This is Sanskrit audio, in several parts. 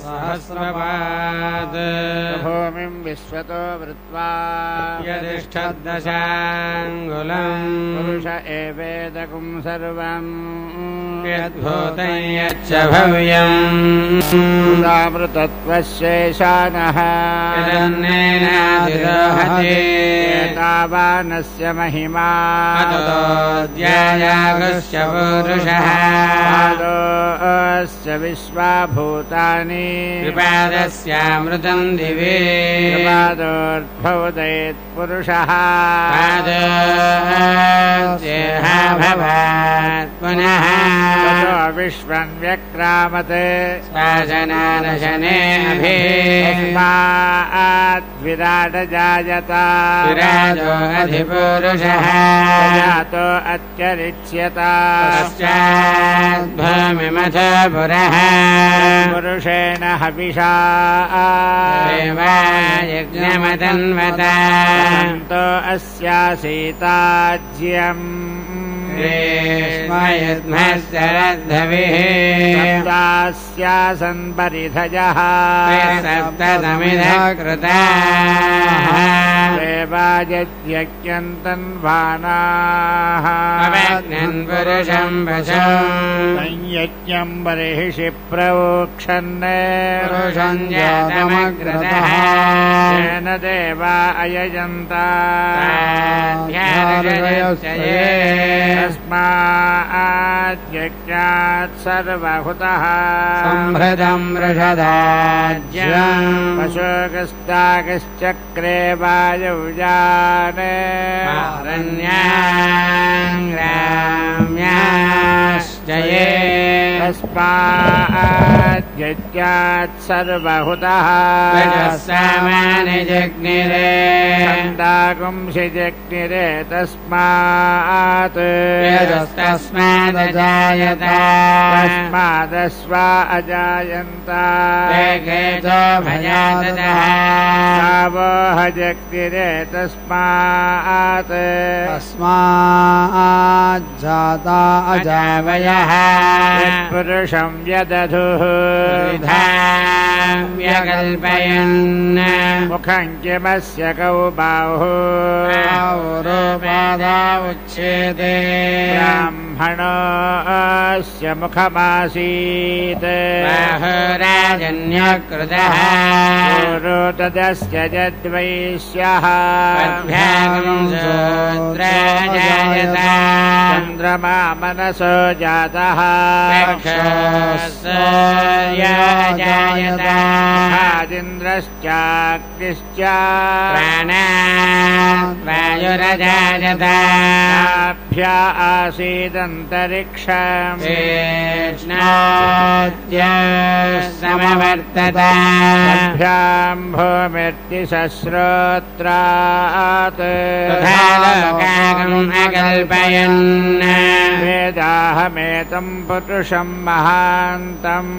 सहस्रपात् भूमिं विश्वतो वृत्वा यदिष्ठद्दशाङ्गुलम् पुरुष एवेदकुं सर्वम् यद्भूतं यच्च भव्यम् मृतत्वशेषानः यदन्नेनाधिरोहति तावानस्य महिमा अतोऽध्यायागस्य पुरुषः पादोऽस्य विश्वाभूतानि विपादस्यामृतं दिवे पादोर्भवदेत्पुरुषः पादोऽस्येहा भवात् पुनः ततो विश्वं व्यक्रामते शासनानशने अभि तस्माद्विराट जायत विराजो अधिपुरुषः जातो अत्यरिच्यत पश्चाद्भूमिमथ पुरः पुरुषेण हविषा देवायज्ञमतन्वता तो अस्यासीताज्यम् ग्रीष्मयुध्मश्चरद्धविः सप्तास्यासन् परिधयः सप्ततमिधः कृताः देवायज्ञन्तन्वानाः अवज्ञन् पुरुषं वशम् संयज्ञं बर्हिषि प्रवोक्षन् पुरुषं जातमग्रतः येन देवा अयजन्ता तस्माद्यज्ञात् सर्वहुतः सम्भृतं वृषदाज्यम् पशुकस्ताकश्चक्रे वायुजाने ग्राम्याश्च ये तस्माद्यज्ञात् सर्वहुतः सामानि जग्निरे छन्दागुंसि जग्निरे तस्मात् यजस्तस्मादजायत तस्मादस्वा अजायन्त वेगेतो भजाततः गावोह जग्निरे तस्मात् तस्माज्जाता अजावयः पुरुषं व्यदधुः व्यकल्पयन् मुखं किमस्य कौ बाहुः रूपादा उच्यते ब्राह्मणस्य मुखमासीत् बाहुराजन्यकृतः पुरोतदस्य जद्वैश्यः शूद्राजायत चन्द्रमा मनसो जातः सूर्याजायत आदिन्द्रश्चाग्निश्च प्राणात् वायुरजायत नाभ्या आसीदन्तरिक्षम् समवर्तत भ्यां भूमिर्तिसहस्रोत्रात् लोकागम् अकल्पयन् वेदाहमेतं पुरुषं महान्तम्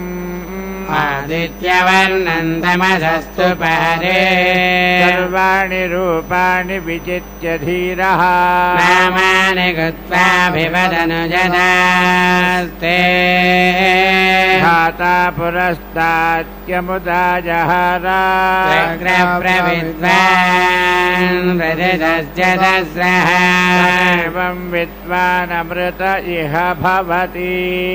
आदित्यवर्णन्तमसस्तु पारे सर्वाणि रूपाणि विजित्य धीरः नामानि कृत्वाभिवदनुजनास्ते धाता पुरस्तात्यमुदा जहारा प्रविद्वान् प्रजदस्य दस्रः एवं विद्वानमृत इह भवति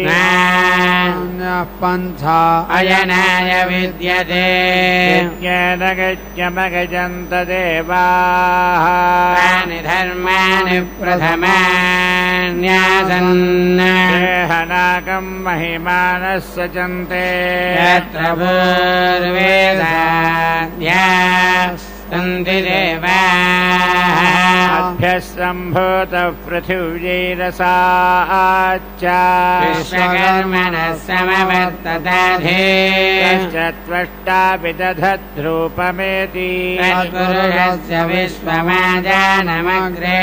पन्था अयनाय विद्यते यज्ञेन गज्ञमगजन्त देवाः तानि धर्माणि प्रथमान्यासन् देहनाकं महिमानः सचन्ते यत्र पूर्वेदाद्याः सन्ति देवाः अभ्यः सम्भूतः पृथिव्यैरसाच्च विश्वकर्मणः समवर्तताधे तश्च त्वष्टा विदधद्रूपमेति तत्पुरुषस्य विश्वमाजानमग्रे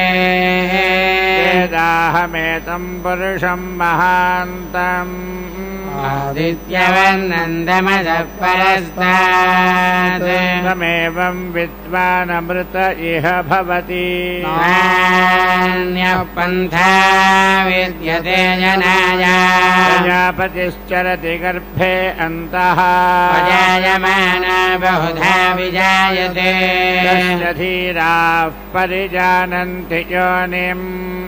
वेदाहमेतं पुरुषं महान्तम् आदित्यवर्णन्दमसः परस्तात् कथमेवं विद्वानमृत इह भवति नान्यः पन्था विद्यते जनाय प्रजापतिश्चरति गर्भे अन्तः अजायमाना बहुधा विजायते तस्य धीराः परिजानन्ति योनिम्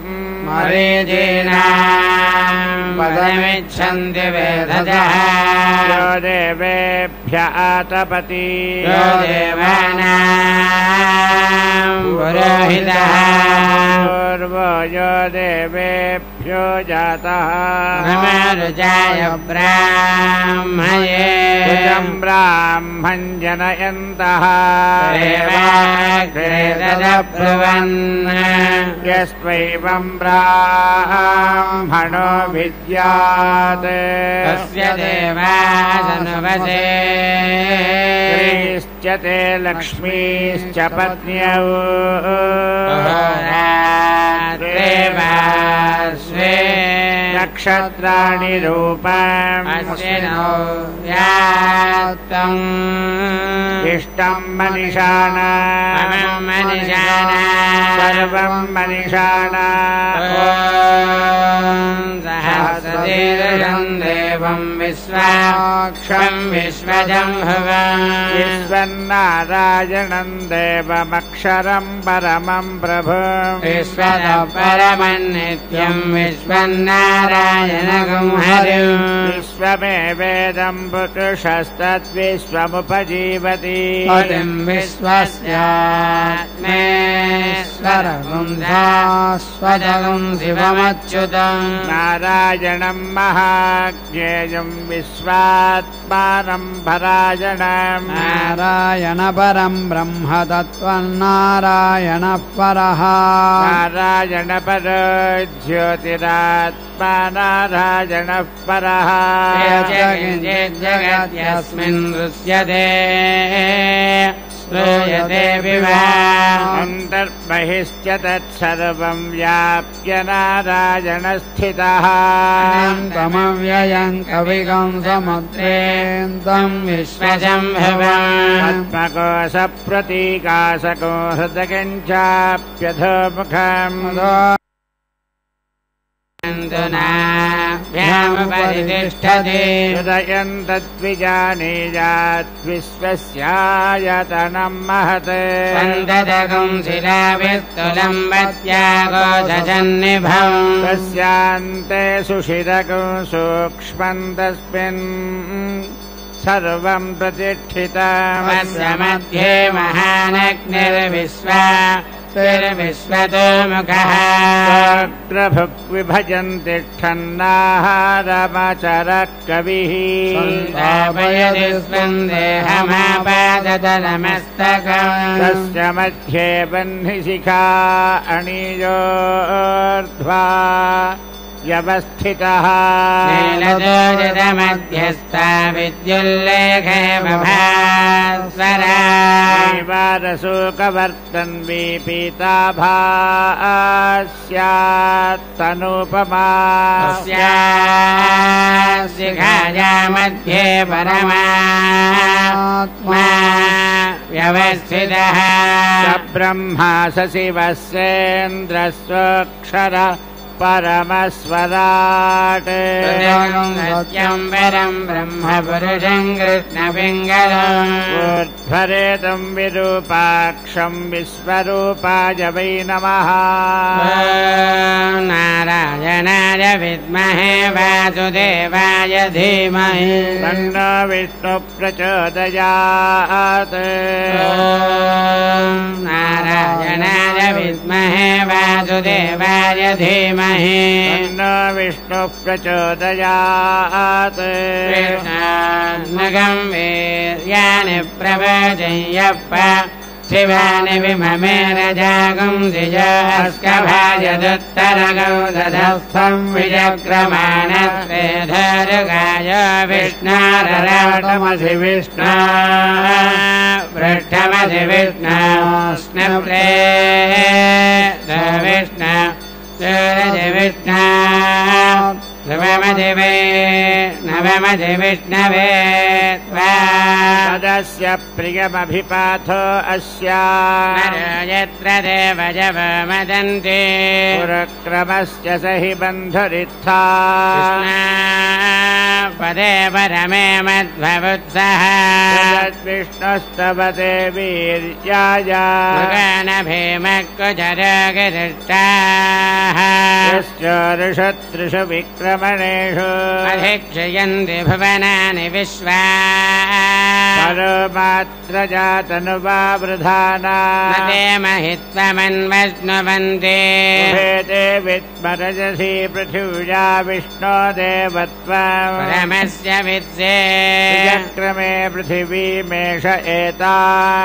मरीचीनाम् पदमिच्छन्ति वेदजः यो देवेभ्य आतपति यो देवानाम् पुरोहितः पूर्वो यो देवेभ्यो जातः नमरुचाय ब्राह्मये भुजं ब्राह्मं जनयन्तः देवाग्रे तदब्रुवन् यस्त्वैवं ब्राह्मणो विद्यात् तस्य देवासनुवसे स्त्रीश्च ते लक्ष्मीश्च पत्न्यौ देवास्वे नक्षत्राणि रूपम् अश्विनौ व्यात्तम् इष्टं मनिषाणाम् मनिषाणाम् सर्वं मनिषाणाम् सहस्रशीर्षम् देवम् विश्वाक्षम् विश्वजम्भुवम् विश्वन्नारायणं देवमक्षरं परमं प्रभुम् विश्वतः परमन्नित्यम् विश्वन्नारायणगुं हरिम् विश्वमेवेदं पुरुषस्तद्विश्वमुपजीवति हरिम् विश्वस्यात्मेश्वरगुं शाश्वतगुं शिवमच्युतम् नारायणं महाज्ञेयं विश्वात्मानं भरायणम् नारायणपरं ब्रह्म तत्त्वन्नारायणः परः नारायणपरो ज्योतिरात्मा नारायणः परः जगद्यस्मिन् दृश्यते श्रूयते अन्तर्बहिश्च तत्सर्वं व्याप्य नारायणस्थितः अनन्तमव्ययम् कविगं समुद्रेन्दम् विश्वजम्भुवम् आत्मकोशप्रतीकाशको हृदयञ्चाप्यधोमुखम् नाभ्यामुपरितिष्ठति हृदयं तद्विजानीयात् विश्वस्यायतनं महत् सन्ददगुं शिलाभिस्तुलं वत्यागोदजन्निभम् तस्यान्ते सुषिरगुं सूक्ष्मं तस्मिन् सर्वं प्रतिष्ठितम् तस्य मध्ये महानग्निर्विश्वतोमुखः भुग्विभजन्ति ठन्नाहारमचरः कविः सन्तापयति स्वन्देहमापादतलमस्तकम् तस्य मध्ये बह्निशिखा अणियोर्ध्वा व्यवस्थितः नीलजोजितमध्यस्था विद्युल्लेखे बभास्वरा वारसूकवर्तन्वी पीताभास्यात्तनूपमा शिखाया मध्ये परमात्मा व्यवस्थितः स ब्रह्मा स शिवस्येन्द्रस्वक्षर परमस्वराट् सत्यम् परम् ब्रह्म पुरुषम् कृष्णपिङ्गलम् ऊर्ध्वरेतं विरूपाक्षं विश्वरूपाय वै नमः नारायणाय विद्महे वासुदेवाय धीमहि तन्नो विष्णु प्रचोदयात् नारायणाय विद्महे वासुदेवाय धीमहि तन्नो विष्णु प्रचोदयात् कृष्णान्नगं वीर्याणि प्रवचय्यप्प शिवानि विममे रजागुंसिजस्कभाजदुत्तरगौ दधस्थं विचक्रमाणस्वेधरुगाय विष्णारराटमसि विष्णा पृष्ठमसि विष्णा स्नप्रे विष्णा सूरजि विष्णा ध्रुवमधिवे नव वैष्णवमधि विष्णवे तदस्य प्रियमभिपाथो अस्या यत्र देवजवमदन्ति पुरक्रमस्य स हि बन्धुरित्था पदे परमे मध्ववुत्सः विष्णुस्तवते वीर्याय भीमकुचरगिरिष्टाः यश्चोरुषत्रिषु विक्रमणेषु अधिक्षयन्ति भुवनानि विश्वा परोमात्रजातनुवावृधाना ते महित्वमन्वश्नुवन्ति भेदे विद्मरजसी पृथिव्या विष्णो देवत्वम् परमस्य विद्ये चक्रमे पृथिवीमेष एता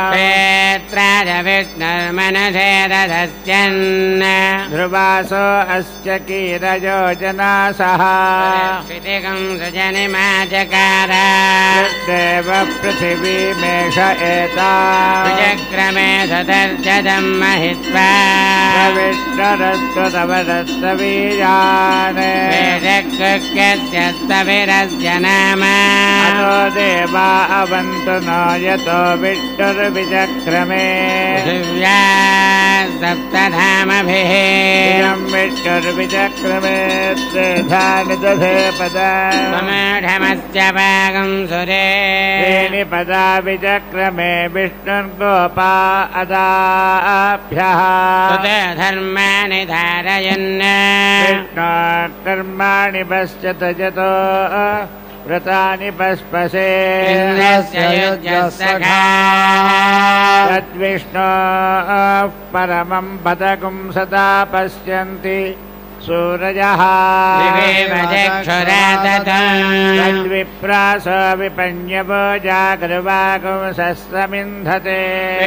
क्षेत्राजविष्णुर्मनुषे दधस्यन् ध्रुवासो अस्य कीरयोजनासः क्षितिकं सृजनिमाचकार देव पृथिवीमेष एता चक्रमे सदर्जदं महित्वा विष्णुरस्तवरस्तवीयान् वेदकृत्यस्य स्तविरस्य नाम अतो देवा अवन्तु न यतो विष्णुर्विचक्रमे पृथिव्या सप्तधामभिः इयं विष्णुर्विचक्रमे त्रेधानि दधे पदा समढमस्य पाकं सुरे त्रीणि पदा विचक्रमे विष्णुर्गोपा अदाभ्यः धर्माणि धारयन् विष्णु कर्माणि पश्यत यतो व्रतानि पस्पसे इन्द्रस्य युज्यः सखा तद्विष्णो परमं पदकं सदा पश्यन्ति सूरजः दिवेव तद्विप्रास विपण्यवो जागृवाकुं सस्रमिन्धते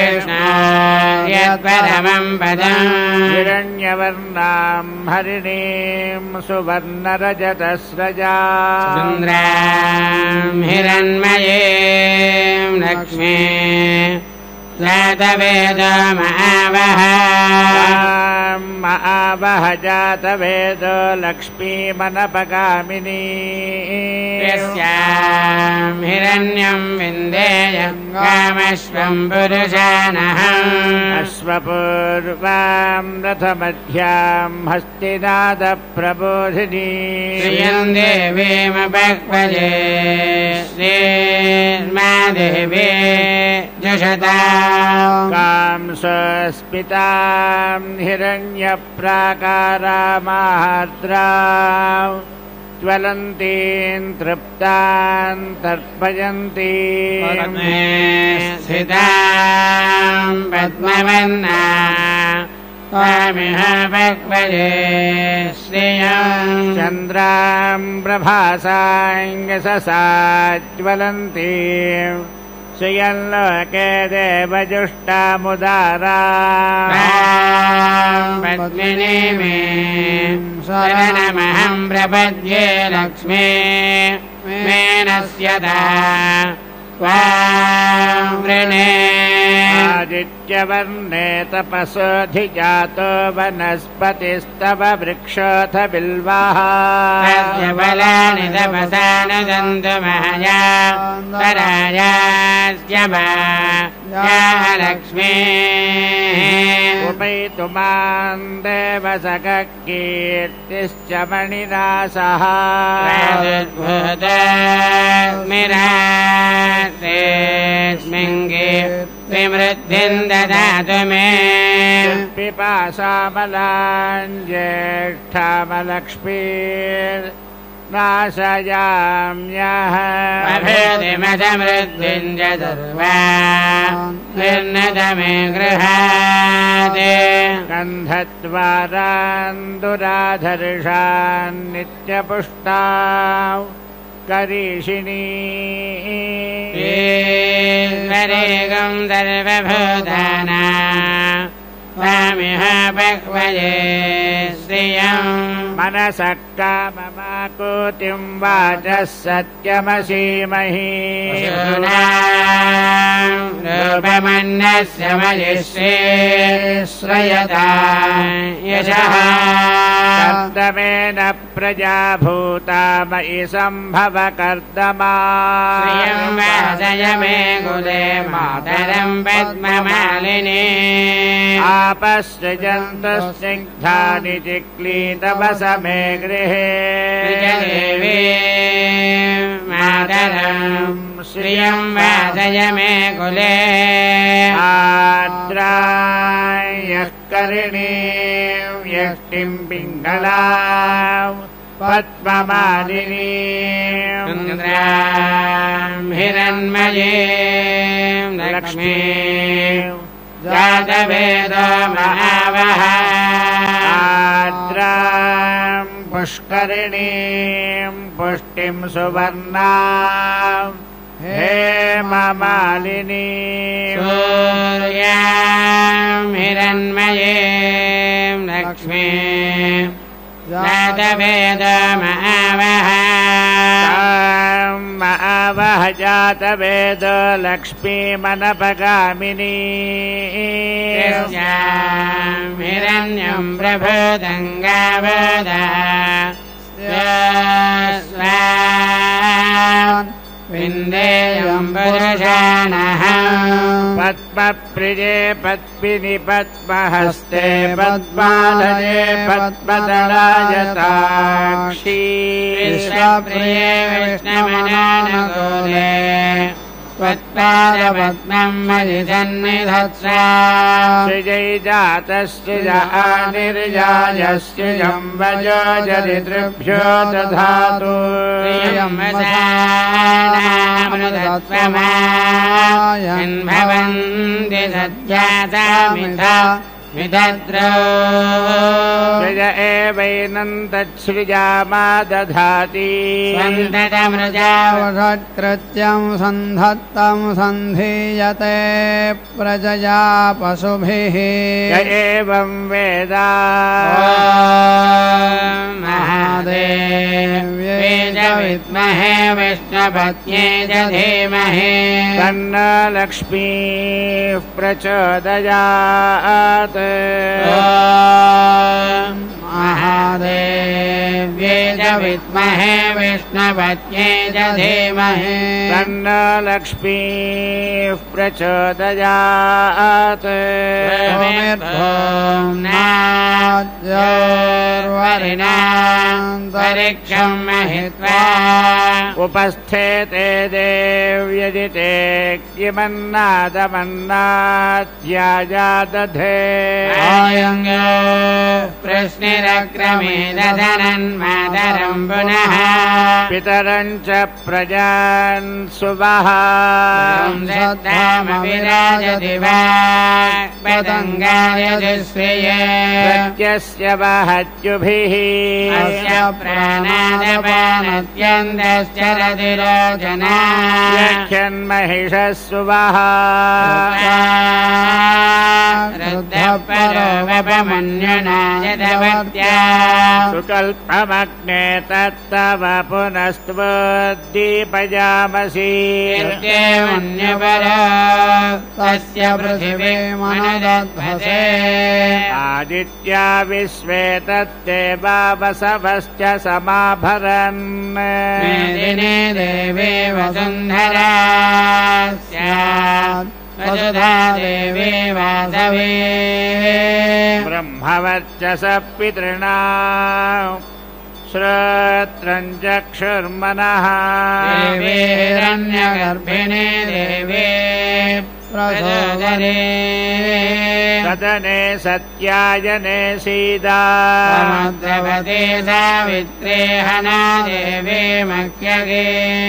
यत्परमं पदम् हिरण्यवर्णां हरिणीं सुवर्णरजतस्रजा सुन्द्रां हिरण्मयीं लक्ष्मी जातवेदमावह आवह जातवेदो लक्ष्मीमनपगामिनी यस्यां हिरण्यं विन्देयं कामश्वं पुरुषानहम् अश्वपूर्वां रथमध्यां हस्तिनादप्रबोधिनी श्रियं देवीमपक्वजे श्रीर्मा देवी जुषता कांसस्मितां हिरण्यप्राकारामार्द्रां ज्वलन्तीं तृप्तां तर्पयन्तीं स्थितां पद्मवर्णा स्वामिह पक्वजे श्रियं चन्द्रां प्रभासाङ्गससा ज्वलन्तीं श्रियल्लोके देवजुष्टामुदारा पद्मिनी मे शरणमहं प्रपद्ये लक्ष्मी मेनस्यता वृणे आदित्यवर्णे तपसोऽधिजातो वनस्पतिस्तव वृक्षोऽथ बिल्वाः बलानि तपसा न सन्तु महया तरायास्य लक्ष्मी उपैतु मां देवसखकीर्तिश्च मणिनासः विमृद्धिं ददातु मे पिपासामलाञ्ज्येष्ठामलक्ष्मीर्नाशयाम्यः अभेदिमसमृद्धिं च सर्वा निर्णतमे गृहात् गन्धद्वारान्दुराधर्षान्नित्यपुष्टां करीषिणी ईश्वरेकं सर्वभूतानां स्वामिह पक्वये श्रियं मनसः काममाकुतिं वाचः सत्यमसीमहि रूपमन्य अन्नस्य मयिष्ये श्रयता यशः कर्दमेन प्रजा भूता मयि सम्भव कर्दमा श्रियं वासय मे कुले मातरं पद्ममालिनी आपसृजन्तु स्निग्धानि चिक्लीतवस मे गृहे देवी मातरं श्रियं वासय मे कुले आद्रायः करिणीं यष्टिं पिङ्गलां पद्ममालिनीं इन्द्रां हिरण्मयीं लक्ष्मीं जातवेदो महावः आद्रां पुष्करिणीं पुष्टिं सुवर्णां हेममालिनीं सूर्यां हिरण्मयीं लक्ष्मीं जातवेदो महावः आवह जातवेद लक्ष्मीमनपगामिनी यस्यां हिरण्यं प्रभूतं गावदा विन्देयं पुरुषाणः पद्मप्रिये पद्मिनि पद्महस्ते पद्मालये पद्मदलायताक्षी विश्वप्रिये विष्णुमनानुकूले त्वत्पादपद्मं मयि सन्निधत्स्व सृजै जातस्सृज निर्जायस्सृजं वजो जरितृभ्यो दधातु भवन्ति सज्जातामिधा विदद्रो सृज एवैनं तच्छृजामा दधाति सन्ततमृजावषत्कृत्यं सन्धत्तं सन्धीयते प्रजया पशुभिः य एवं वेद महादेव्यै च विद्महे विष्णुपत्न्यै च धीमहि तन्नो लक्ष्मीः प्रचोदयात् महादेव्यै च विद्महे विष्णुपत्न्यै च धीमहि तन्नो लक्ष्मीः प्रचोदयात् वरिणान्तरिक्षं महित्वा उपस्थेते देव्यजिते किमन्नादमन्नाद्याजा दधे आयङ्गो प्रश्निरक्रमे दधनन्मातरं पुनः पितरं च प्रजान् सुवः संसद्धामविराजति वा पतङ्गायजुश्रिये प्रत्यस्य वहत्युभिः अस्य प्राणादपानत्यन्तश्चरतिरोचना यक्षन्महिषः सुवः रुद्धपरो वपमन्युना यदवत्या सुकल्पमग्ने तत्तव पुनस्त्वद्दीपयामसि यद्येवन्यपरो तस्य पृथिवी मनदध्वसे आदित्या विश्वे तत्तेवा वसवश्च समाभरन् मेदिनी देवी वसुन्धरा स्यात् वसुधा देवी वासवी ब्रह्मवर्चस पितृणा श्रोत्रं चक्षुर्मनः देवी हिरण्यगर्भिणी देवी प्रचोदने सदने सत्यायने सीता समुद्रवती सावित्री हना देवी मह्यगे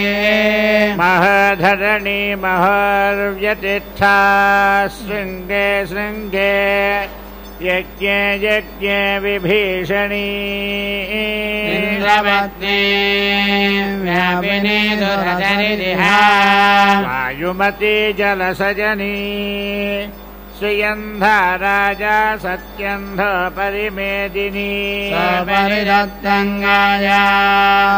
महधरणी महर्व्यतिष्ठा शृङ्गे शृङ्गे यज्ञे यज्ञे विभीषणी इन्द्रपत्नी व्यापिनी दुरधरिदिहा वायुमती जलसजनी श्रियन्धा राजा सत्यन्ध परिमेदिनी सपरिदत्तङ्गाया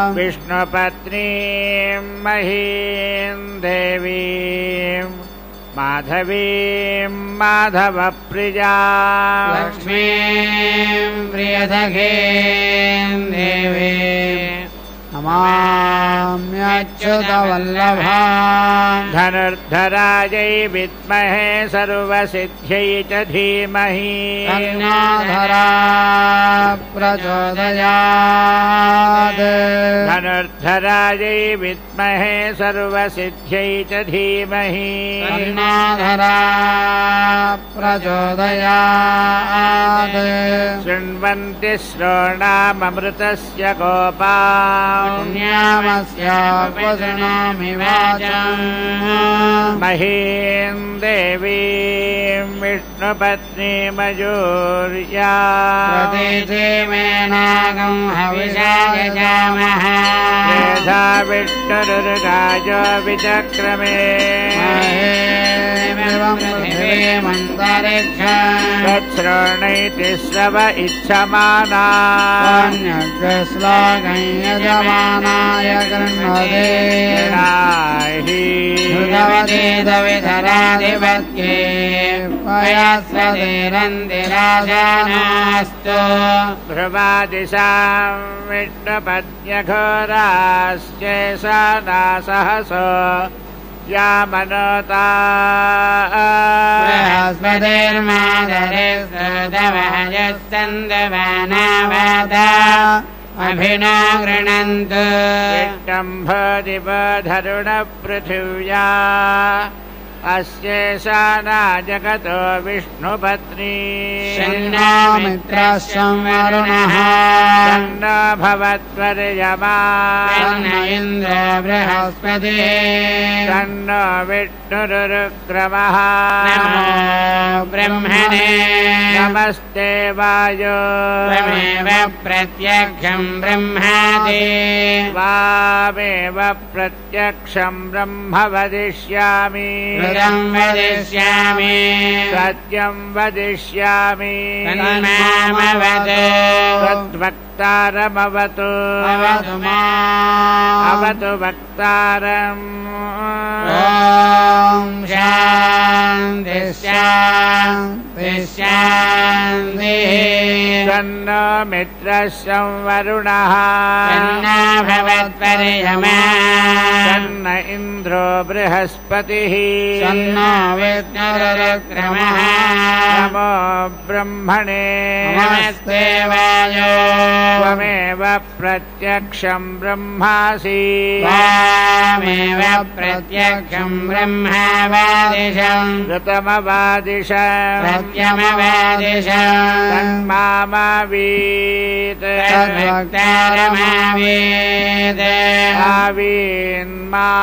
विष्णुपत्नीं महीं देवीं माधवीं माधवप्रिया लक्ष्मीं प्रियसखीं देवीं नमाम्यच्युतवल्लभाम् धनुर्धरायै विद्महे सर्वसिद्ध्यै च धीमहि तन्नो धरा प्रचोदयात् धनुर्धरायै विद्महे सर्वसिद्ध्यै च धीमहि तन्नो धरा प्रचोदयात् शृण्वन्ति श्रोणाममृतस्य गोपा पुण्यामस्यापशृणोमि वाचम् महीं देवीं विष्णुपत्नीमयूर्या प्रतीतिमेनागं हविषा यजामः मेधा विष्णुरुर्गाय विचक्रमे महेमेवं पृथिवीमन्तरिक्षम् तच्छृणैति स्रव इच्छमाना श्लोकं यजमानाय गृह्णते भगवतीदविधराधिपत्ये पयस्वतिरन्तिराजानास्तु भ्रुवादिशां विष्णुपत्न्यघोराश्चेषाना सहसो या मनोता बृहस्पतिर्मादरे स्तोतवहयस्तन्दवानावादा अभिना गृह्णन्तु विष्टम्भदिवधरुणपृथिव्या अस्येषाना जगतो विष्णुपत्नी शन्नो मित्रः संवरुणः तन्नो भवत्वर्यमा तन्न इन्द्रो बृहस्पतिः तन्नो विष्णुरुक्रमः नमो ब्रह्मणे नमस्ते वायो त्वमेव प्रत्यक्षं ब्रह्मादि वामेव प्रत्यक्षं ब्रह्म वदिष्यामि हृदं वदिष्यामि सत्यं वदिष्यामि तन्मामवतु तद्वक्तारमवतु अवतु माम् अवतु वक्तारम् ॐ शान्ति शान्ति शान्तिः तन्नो मित्रः संवरुणः तन्नो भवत्पर्यमा तन्न इन्द्रो बृहस्पतिः तन्नो विष्णुरुक्रमः नमो ब्रह्मणे नमस्ते वायो त्वमेव प्रत्यक्षं ब्रह्मासि त्वामेव प्रत्यक्षं ब्रह्मावादिशम् ऋतमवादिश सत्यमवादिश तन्मामावीत् तद्वक्तारमावेद आवीन्मा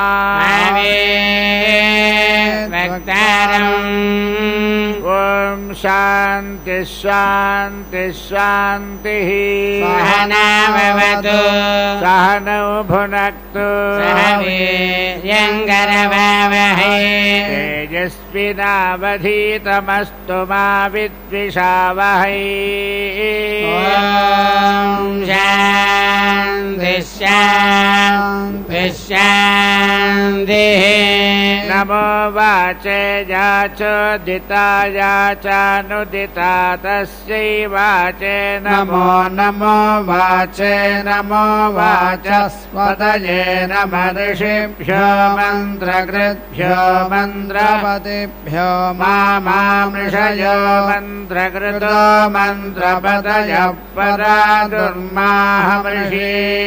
वक्तारम् ॐ शान्ति शान्ति शान्तिः सहनाववतु सहनौ भुनक्तु सह वीर्यङ्करवावहै तेजस्विनावधीतमस्तु मा विद्विषावहै ॐ शान्ति शान्ति शान्तिः नमो वाचे याचोदिताया चानुदिता तस्यै वाचे नमो नमो वाचे नमो वाचस्पतये नमः ऋषिभ्यो मन्त्रकृद्भ्यो मन्त्रपतिभ्यो मामृषयो मन्त्रकृतो मन्त्रपतयः परा दुर्माहमृषे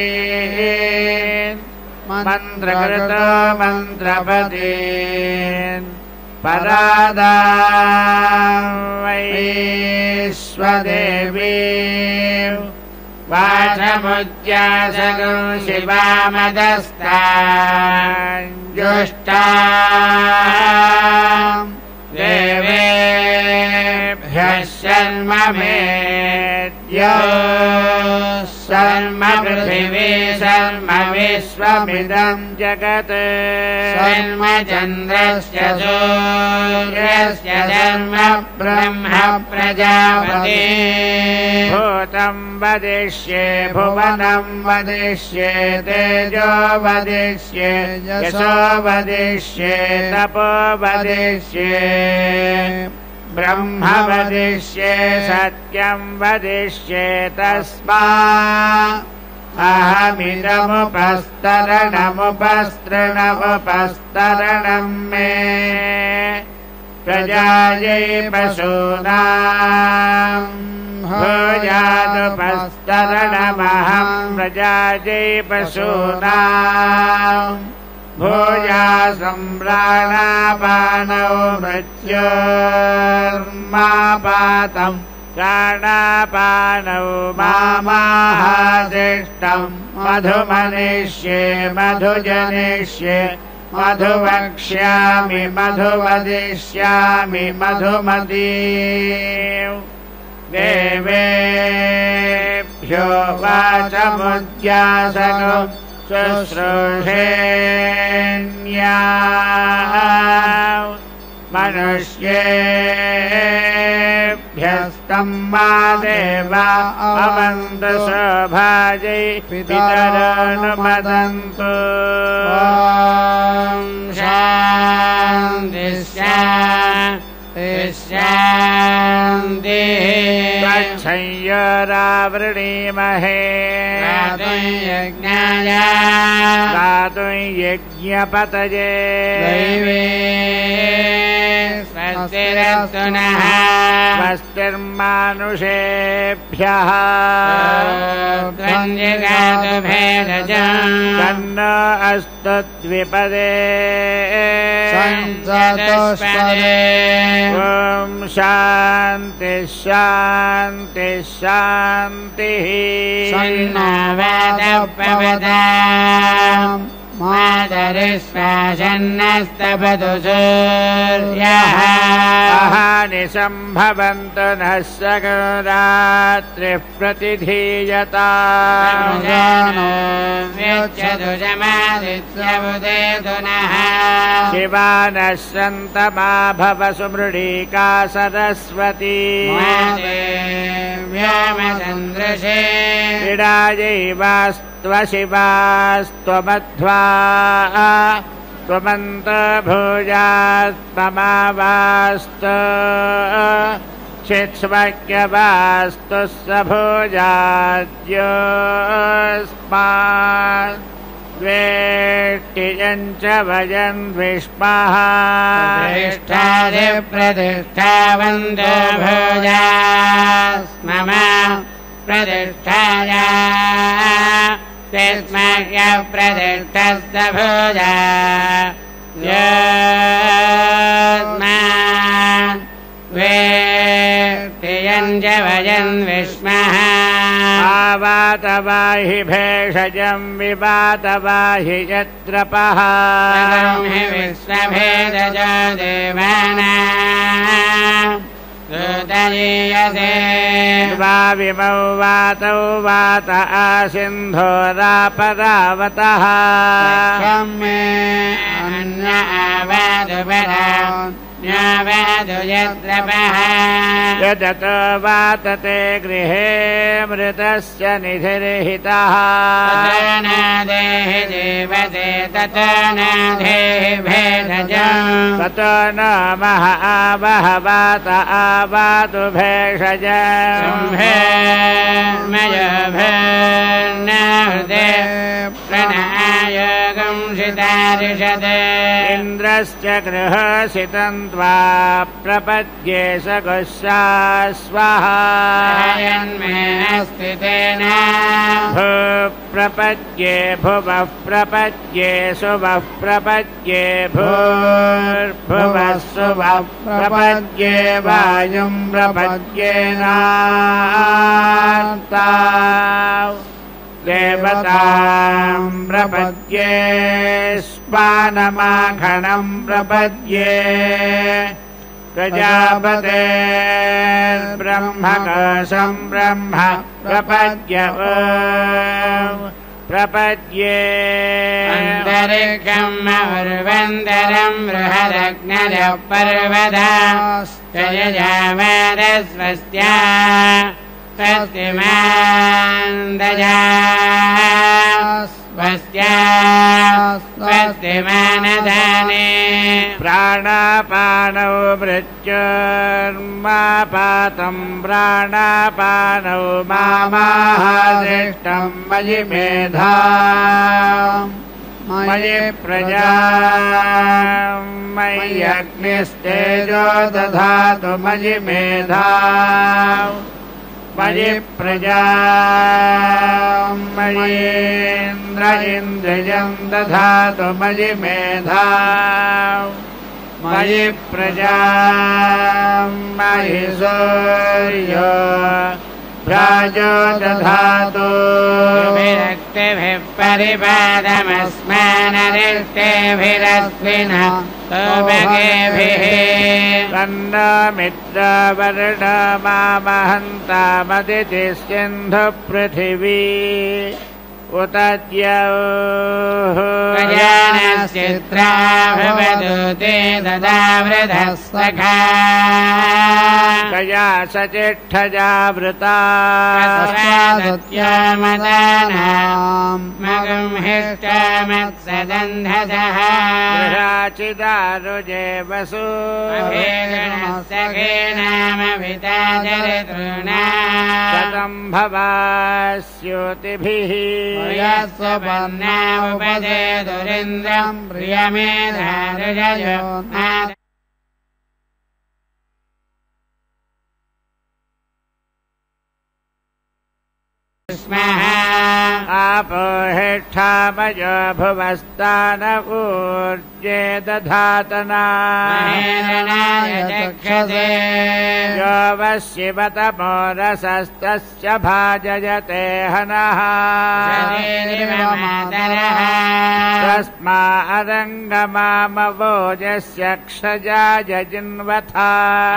मन्त्रकृतो मन्त्रपते परादा वैश्वदेवी वाचमुज्जासगं शिवामदस्ताञ्जुष्टा देवेभ्यः शर्ममेद्यो सर्व पृथिवी सर्व विश्वमिदं जगत् सर्व चन्द्रस्य सूर्यस्य धर्म ब्रह्म प्रजापति भूतं वदिष्ये भुवनं वदिष्ये तेजो वदिष्ये यशो वदिष्ये तपो वदिष्ये ब्रह्म वदिष्ये सत्यं वदिष्ये तस्मात् अहमिदमुपस्तरणमुपस्तृणमुपस्तरणं मे प्रजायै पशूनां भूयादुपस्तरणमहं प्रजायै पशूनां भूयासं प्राणापानौ मृत्युर्मापातं प्राणापानौ मामाहादिष्टं मधुमनिष्ये मधुजनिष्ये मधुवक्ष्यामि मधुवदिष्यामि मधुमती देवेभ्यो वाचमुद्यासनो शुश्रूषेण्या मनुष्येभ्यस्तं मा देवा अवन्तु सौभाजै पितरानुमदन्तु शान्ति शान्ति गच्छय्योरावृणीमहे यज्ञाय दातुं यज्ञपतये दैवे स्वस्तिरस्तु नः स्वस्तिर्मानुषेभ्यः त्वञ्जिगातु भेदजम् तन्नो अस्तु द्विपदे चतुष्पदे ॐ शान्ति शान्ति शान्तिः सन्नवदपवदाम् मातरिश्वासन्नस्तपतु सूर्यः अहानि सम्भवन्तु नः सकरात्रिः प्रतिधीयता व्यच्छतु समादित्यमुदेतु नः शिवानः सन्तमा भव सुमृळीका सरस्वती व्योमचन्द्रशे क्रीडायैवास्त्वशिवास्त्वमध्वा त्वमन्तभुजास्त्वमावास्तु चित्स्वज्ञवास्तु सभुजाद्योऽस्मात् द्वेष्टियं च वयं विष्मः प्रतिष्ठादिप्रतिष्ठावन्तो भुजास्मम प्रतिष्ठाया तेस्मय प्रतिष्ठस्त भुजा वेष्टियं च वयं विष्मः आवातवाहि भेषजं विवातवाहि यत्रपः हि विश्वभेदज देवानां सुतयीयसे द्वाविमौ वातौ वात आसिन्धोरापरावतः मे अन्न आवादुपरा न्यावादु यत्रपः यदतो वातते गृहे मृतस्य निधिर्हितः ततो न देहि देवते ततो न देहि भेषजम् ततो न मह आवह वात आवातु भेषजम् मयोभर्नहृदे प्रणयोगं शितारिषत् इन्द्रस्य गृहसितं त्वा प्रपद्ये स गुस्सा स्वाहा यन्मे अस्ति तेन प्रपद्ये भुवः प्रपद्ये सुवः प्रपद्ये भूर्भुवः सुवः प्रपद्ये वायुं प्रपद्ये नात्ता देवतां प्रपद्ये स्पानमाखणं प्रपद्ये प्रजापते ब्रह्मकशं ब्रह्म प्रपद्य प्रपद्ये अन्तरिक्षम् अवर्वन्तरम् बृहदग्नजः पर्वताश्च यजामदस्वस्त्या स्वस्तिमान्दजा स्वस्तिमानदाने प्राणापानौ मृत्युर्मापातं प्राणापानौ मामाहादिष्टं मयि मेधा मयि प्रजा मयि अग्निस्तेजो दधातु मयि मेधा मयि प्रजा मयीन्द्र इन्द्रियं दधातु मयि मेधा मयि प्रजा मयि सूर्यो भ्राजो दधातु विरक्तिभिः परिपादमस्मानरिष्टेभिरस्विनः सोमकेभिः तन्नो मित्रवर्णमामहन्तामदिति सिन्धुपृथिवी उत द्यौः प्रजानश्चित्रा भवतु ते तदा वृधः सखा कया सचिष्ठजावृता सत्यामदानाम् मगम् हिष्टमत्सदन्धसः गृहाचिदारुजे वसु सखेनामभिता चरितॄणा शतं भवास्योतिभिः स्वपन्ना उपदे दुरिन्द्रम् प्रियमेधारुजयो आपोहिष्ठामयो भुवस्तान ऊर्जे दधातना चक्षसे यो वशिवतमो रसस्तस्य भाजयते हनः तस्मा अरङ्गमामवोजस्य क्षजाय जिन्वथा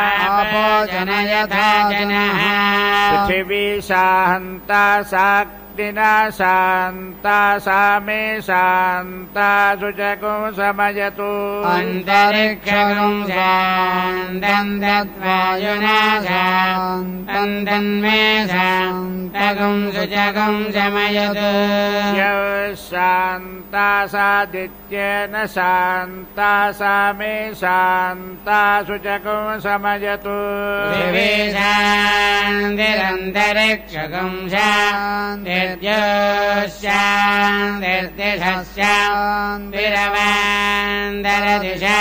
जनयथा जनः पृथिवी शान्ता साग्निना शान्ता सा मे शान्ता शुचकुं समयतु अन्तरिक्षगुं शान्तम् दद्वायुना शान्तम् तन्मे शान्तगुं शुचगुं शमयतु यः शान्ता सादित्येन शान्ता सा मे शान्ता शुचकुं समयतु दिवि शान्तिरन्तरिक्षगुं शान्तिर्दिशः शान्तिरवान्तरदिशा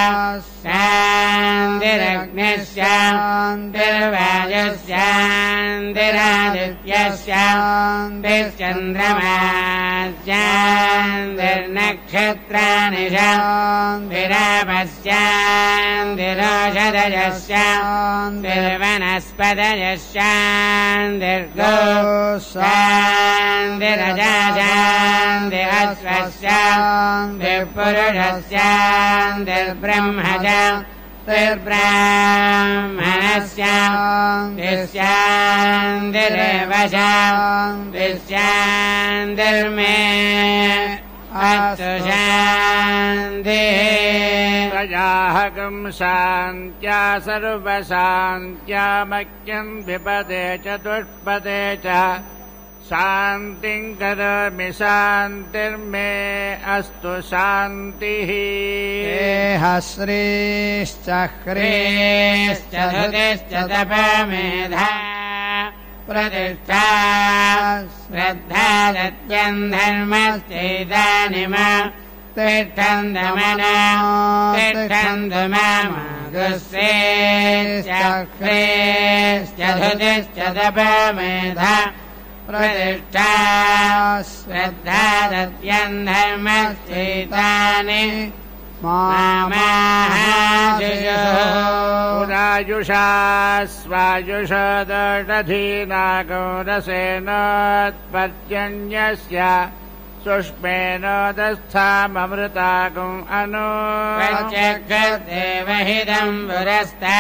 शान्तिरग्निः शान्तिर्वायुः शान्तिरादित्यः शान्तिश्चन्द्रमा शान्तिर्नक्षत्राणि शान्तिरापः शान्तिरोषधयः शान्तिर्वनस्पतयः शान्तिर्गो शान्तिरजा शान्तिरश्वः शान्तिर्पुरुषः शान्तिर्ब्रह्म शान्तिर्ब्राह्मणः शान्तिर्देव शान्तिर्मे अस्तु शान्तिः प्रजाहकं शान्त्या सर्वशान्त्या मह्यं विपदे चतुष्पदे च शान्तिं करोमि शान्तिर्मे अस्तु शान्तिः श्रीश्च ह्रीश्च धृतिश्च तपमेधा प्रतिष्ठा श्रद्धा सत्यम् धर्मश्चैतानिम तिष्ठन्तु मना तिष्ठन्तु मामागुस्सेश्च ह्रीश्च धृतिश्च तपमेधा प्रतिष्ठा श्रद्धा सत्यम् धर्मश्चैतानि पुरायुषा स्वायुषदधीनागो रसेनोत्पत्यन्यस्य सुष्मेनोदस्थाममृतागुम् अनु प्रत्यग्देवहिदम् पुरस्ता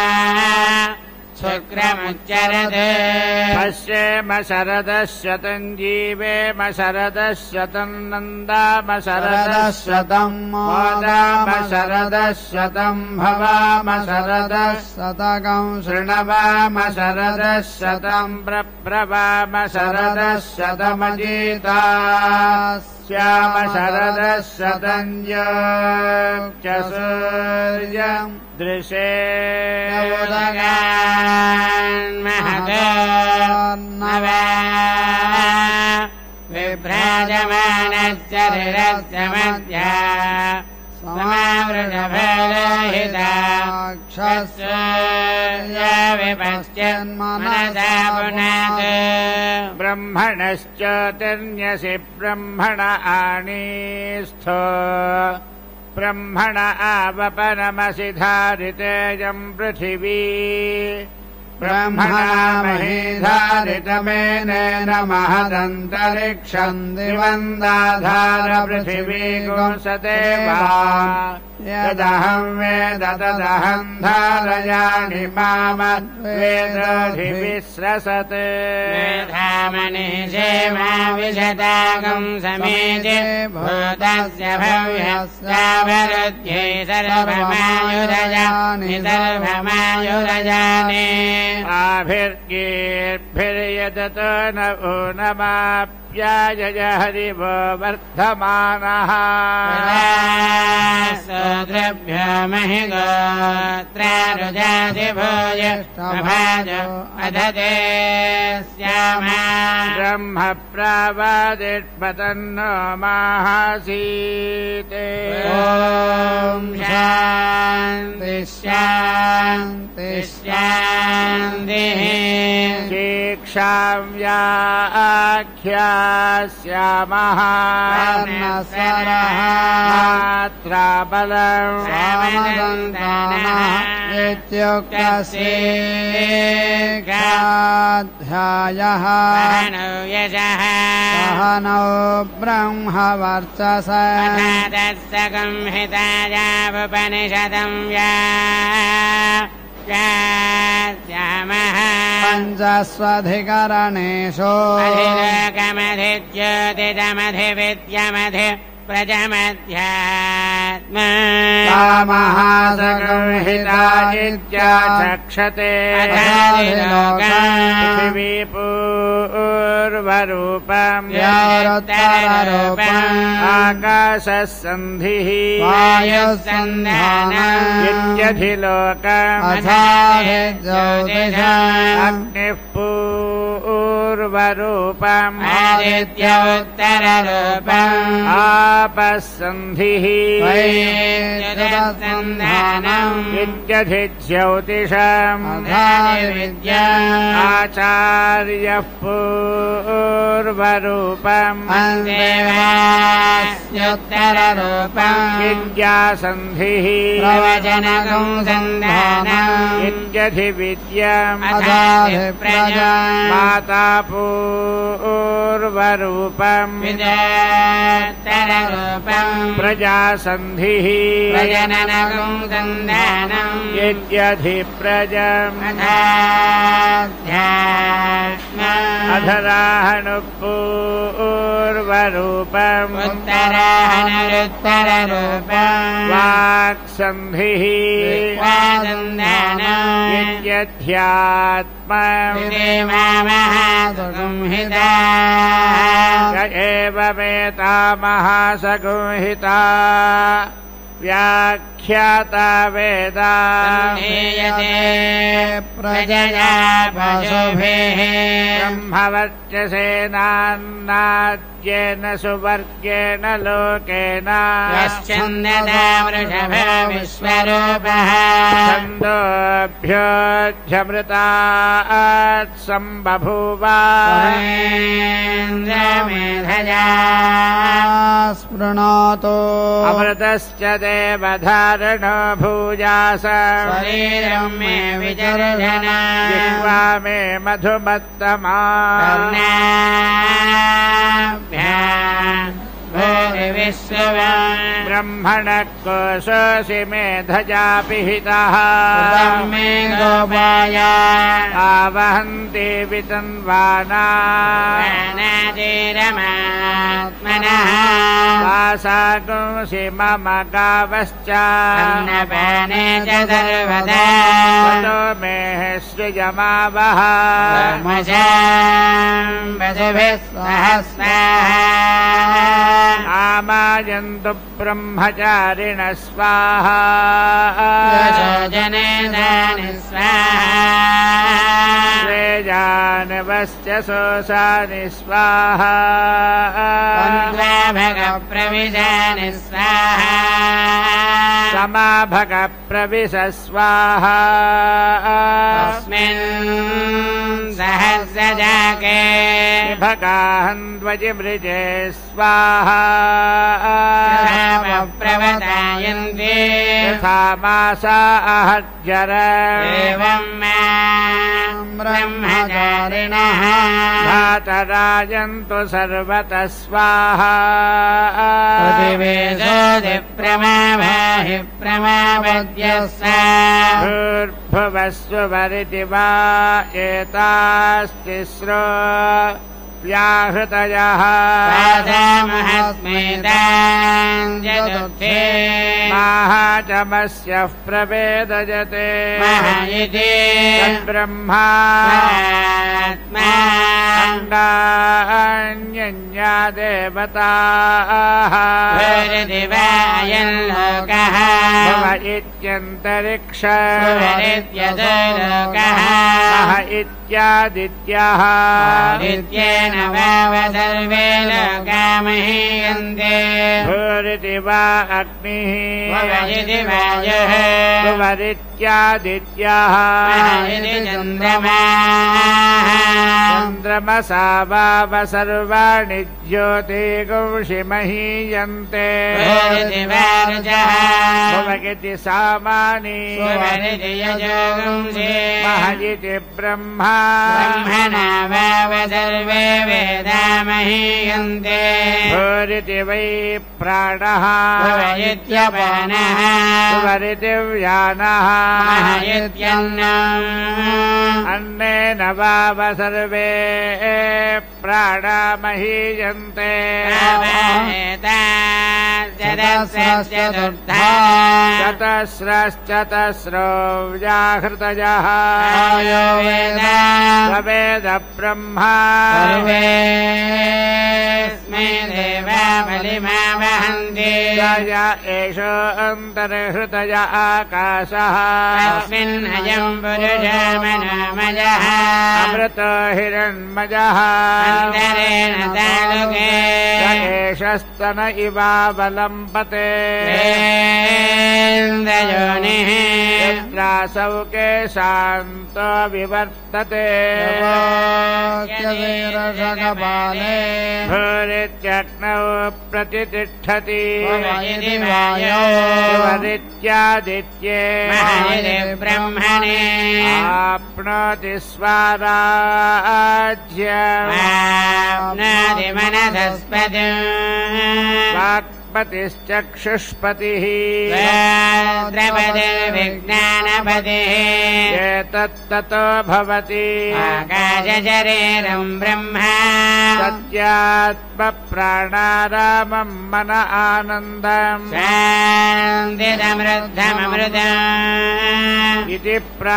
शुक्रमुच्चरत् पश्येम शरदः शतम् जीवेम शरदः शतम् नन्दाम शरदः शतम् मोदाम शरदः शतम् भवाम शरदः शतकम् शृणवाम शरदः शतम् प्रब्रवाम शरदः शतमजीता श्याम शरदः शतम् च सूर्यम् दृशे महदोन्नवा विभ्राजमानस्य ऋरस्य मध्या समावृषभलोहिताक्षस्य विपश्यन्मनसा पुनात् ब्रह्मणश्चोतिर्न्यसि ब्रह्मण आणीस्थो ब्रह्मण आवपनमसि धारितेयम् पृथिवी ब्रह्मणा मही धारितमेनेन महदन्तरिक्षम् दिवन्दाधार पृथिवी गुंसते वा यदहम् वेद तदहम् धारयामि मामद्वेदधिविस्रसत् मेधामनिषेमा विशतागम् समेते भूतस्य भव्यस्यावरुध्ये सर्वमायुरजानि सर्वमायुरजानि आभिर्गीर्भिर्यदतो न ऊनमाप्यायज हरिवो वर्धमानः सोद्रभ्यो महि गोत्रारुजादिभोज प्रभाजो अधते स्यामा ब्रह्म प्रावादिष्पतन्नो माहासीते ॐ शान्ति शान्ति शान्तिः शिक्षां व्याख्यास्यामः मात्रा बलम् इत्युक्तस्येकाध्यायः यशः सहनौ ब्रह्मवर्चस संहितायामुपनिषदम् व्याख्यास्यामः पञ्चस्वधिकरणेषु अधिलोकमधिज्योतिषमधिविद्यमधि प्रजमध्यात्मा महासंहितायित्या चक्षते पृथिवी पूर्वरूपम् आकाशः सन्धिः वायुः सन्धानम् इत्यधिलोकम् अग्निः पूर्वरूपम् आदित्य उत्तररूपम् आपः सन्धिः सन्धानम् विद्यधिज्योतिषम् आचार्यः पूर्वरूपम् देवास्योत्तररूपम् विद्यासन्धिः प्रवचनकम् सन्धानम् विद्यधिविद्यम् माता पूर्वरूपम् विद्योत्तररूपम् प्रजासन्धिः प्रजननकम् सन्धानम् यद्यधिप्रजम् अधराहणुः पूर्वरूपम् उत्तराहणरुत्तररूपम् वाक्सन्धिः यद्यध्यात्मम् महासंहिता य एवमेता महासंहिता व्याख्याता वेदा प्रजया पशुभिः ब्रह्मवर्चसेनान्नाद्येन सुवर्गेण लोकेन यश्चन्दता वृषभो विश्वरूपः छन्दोभ्योऽध्यमृतात् सम्बभूव मेधया स्पृणोतु अमृतश्च देवधारणो भूयास शरीरं मे विचर्षण जिह्वा मे मधुमत्तमा कर्णाभ्याम् भूरिविश्ववा ब्रह्मणः कोशोऽसि मेधजा पिहितः मे गोपाया आवहन्ति वितन्वाना प्राणादिरमात्मनः वासागुंसि मम गावश्च अन्नपाने च सर्वदा ततो मे सृजमावह ब्रह्मचाम् वसुभिः सहस्राः आमायन्तु ब्रह्मचारिणः स्वाहा जने दानि स्वाहा स्वेजानवस्य सोऽसानि स्वाहा भगप्रविशानि स्वाहा समाभगप्रविश स्वाहा तस्मिन् सहस्रजाके भगाहन्त्वजिमृजे स्वाहा प्रवदायन्ते यथा मासा अहज्जर एवं ब्रह्मचारिणः धातराजन्तु सर्वतः स्वाहा प्रतिवेशोऽधि प्रमाभाहि प्रमापद्यस्य भूर्भुवस्वरिति वा एतास्तिस्रो व्याहृतयः पादामहस्मेतान् चतुर्थे माहाचमस्यः प्रवेदजते महायिते तद्ब्रह्मा आत्मा अङ्गान्यन्या देवताः भूरिदिवायन् लोकः भव इत्यन्तरिक्ष भूरित्यसो लोकः मह इत्यादित्याः आदित्येन वाव सर्वे लोका महीयन्ते भूरिति वा अग्निः भवयिति वायुः भुवरित्यादित्याः महयिति चन्द्रमाः चन्द्रमसा वाव सर्वाणि ज्योतिगुंषि महीयन्ते भूरिति वारुजः भुवगिति सामानि भुवरिति यजोगुंषि महयिति ब्रह्मा ब्रह्मणा वाव सर्वे वेदा महीयन्ते भूरिति वै प्राणः भुवयित्यपानः भुवरिति व्यानः महयित्यन्नम् अन्नेन वाव सर्वे प्राणा महीयन्ते चतुर्था चतस्रश्चतस्रो व्याहृतयः सवेद ब्रह्मा सर्वेऽस्मै देवा बलिमा वहन्ति य एष अन्तर्हृतय आकाशः तस्मिन् अयं पुरुषो मनोमयः अमृत हिरण्मयः अन्तरेण तालुके य एष स्तन इवावलम्बते इन्द्रयोनिः यत्रासौ केशान्तो विवर्तते भूरित्यग्नौ प्रतितिष्ठति भुवयिति वायो भुवरित्यादित्ये महयिति ब्रह्मणे आप्नोति स्वाराज्यम् वाप्नोति मनसस्पति वाक्पतिश्चक्षुष्पतिः द्रपतिर्विज्ञानपतिः एतत्ततो भवति आकाशशरीरं ब्रह्म सत्यात्मप्राणारामं मन आनन्दम् शान्तिदमृद्धममृतम् इति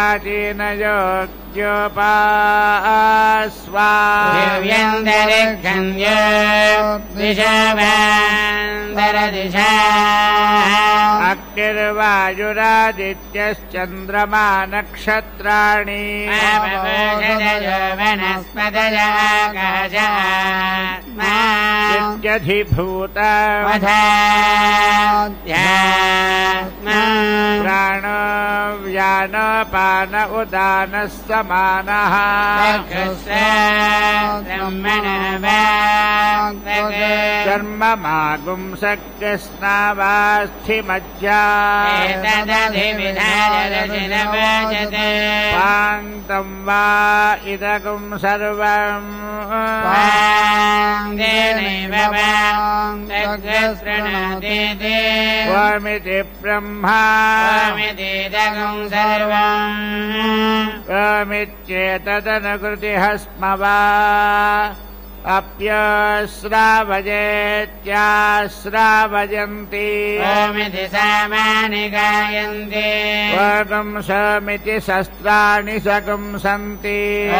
प्राचीनयोग्योपास्वा दिव्यन्तरिक्षन्यो दिशाभान्तरदिशा अग्निर्वायुरादित्यश्चन्द्रमा नक्षत्राणि पापकोशदयो वनस्पतयो आकाशात्मा इत्यधिभूतम् वधाध्यात्मा प्राणो व्यानपान उदानः समानः कर्ममागुंसक्यस्नावास्थिमज्जा पाङ्क्तं वा इदगुं सर्वम् देनैव तद्गस्पृणातीति त्वमिति ब्रह्मा त्वमितीदगं सर्वम् त्वमित्येतदनुकृतिः स्म वा अप्यश्रावयेत्याश्रावयन्ति ओमिति सामानि गायन्ति वगुंसमिति शस्त्राणि सगुंसन्ति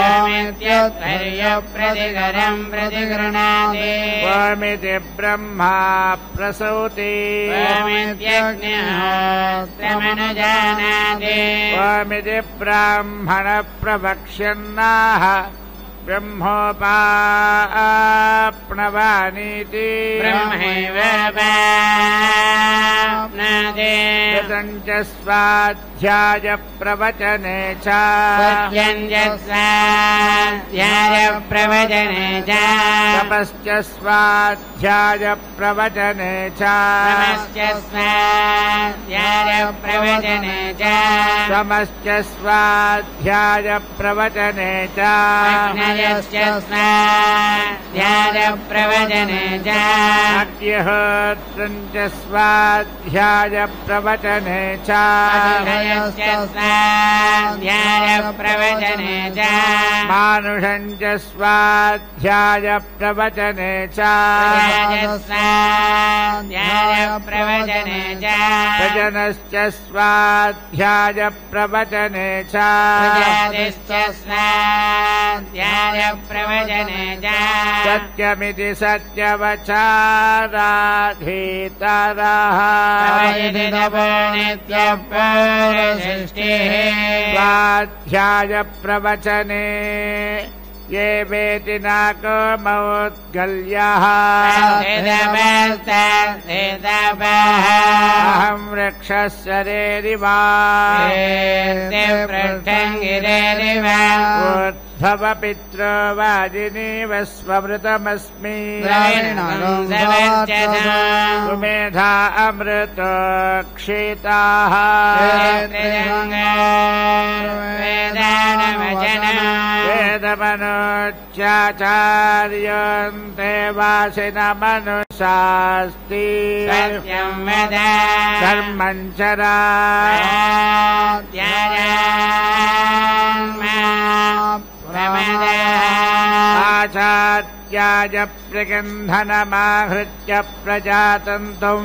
ओमित्यत्पर्यप्रतिकरम् प्रतिगृह्णाति त्वमिति ब्रह्मा प्रसूति ओमित्यग्निहोत्रमनुजानाति त्वमिति ब्राह्मण प्रवक्ष्यन्नाः ब्रह्मोपाप्नवानीति ब्रह्मैवाप्नोति च स्वाध्याय प्रवचने च स्वाध्यायप्रवचने च तपश्च स्वाध्याय प्रवचने च तमश्च स्वाध्यायप्रवचने च समश्च स्वाध्याय प्रवचने च अग्नयश्च स्वाध्यायप्रवचने च अग्निहोत्रं च स्वाध्याय प्रवचने च अग्नयश्च स्वाध्यायप्रवचने च मानुषं च स्वाध्याय प्रवचने च स्वाध्यायप्रवचने च सजनश्च स्वाध्याय प्रवचने च प्रजातिश्च स्वाध्यायप्रवचने च सत्यमिति सत्यवचाराधीतरः इति तपो नित्यपौरुषष्टिः स्वाध्याय प्रवचने ये वेति नाकमौद्गल्यः अहं वृक्षशरेरिवा ऊर्ध्वपित्रो वाजिनीव स्वमृतमस्मि सुमेधा अमृतो क्षिताः वेदमनोच्चाचार्यन्ते वासिनमनुशास्ति धर्मं चरा आचार्याय प्रगन्धनमाहृत्य प्रजातन्तुं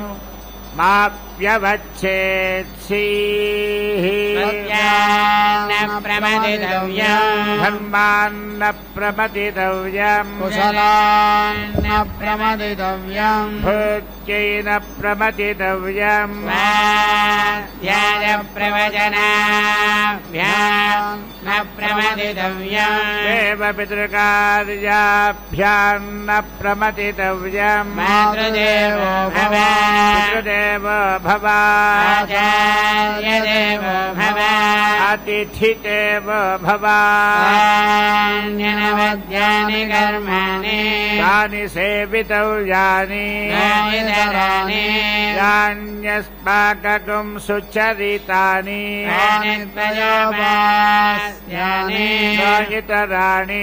माप्यवच्छेत्सीः धर्मान्न प्रमदितव्यम् कुशलान्न प्रमदितव्यम् भूत्यैन प्रमदितव्यम् ध्यानप्रवचनाभ्याम् न प्रमदितव्यम् देवपितृकार्याभ्याम् न प्रमदितव्यम् मातृदेवो भव पितृदेवो भव आचार्यदेवो भव अतिथिदेवो भव अन्यनवद्यानि कर्माणि तानि सेवितव्यानि इतराणि यान्यस्माकं सुचरितानि त्वयोपास्यानि इतराणि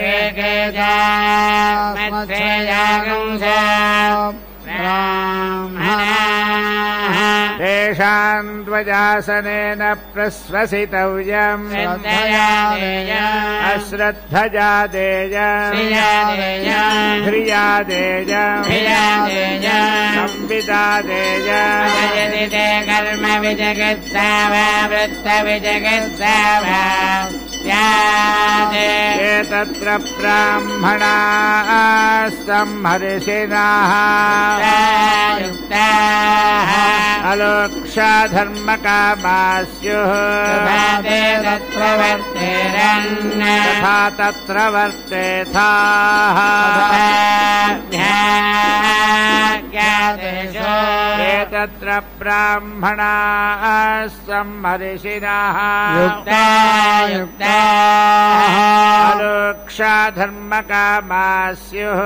तेषां त्वजासनेन प्रश्वसितव्यम् अश्रद्धया देयम् ध्रिया देयम् संविदा देयम् कर्म विजगत्सा वा वृत्त विजगत्सा वा एतत्र ब्राह्मणाः संहर्षिणाः अलोक्षाधर्मकामास्युः तथा तत्र वर्तेथाः एतत्र ब्राह्मणाः संहर्षिणाः अलोक्षाधर्मकामास्युः